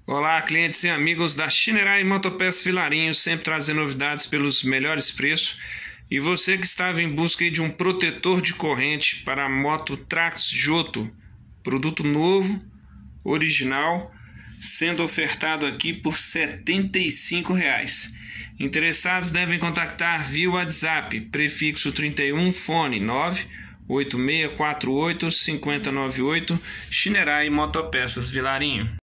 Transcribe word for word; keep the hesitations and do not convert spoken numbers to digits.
Olá, clientes e amigos da Shinerai Motopeças Vilarinho, sempre trazendo novidades pelos melhores preços. E você que estava em busca de um protetor de corrente para a moto Trax Joto, produto novo, original, sendo ofertado aqui por setenta e cinco reais. Interessados devem contactar via WhatsApp, prefixo trinta e um, fone nove oito seis quatro oito cinco zero nove oito, Shinerai Motopeças Vilarinho.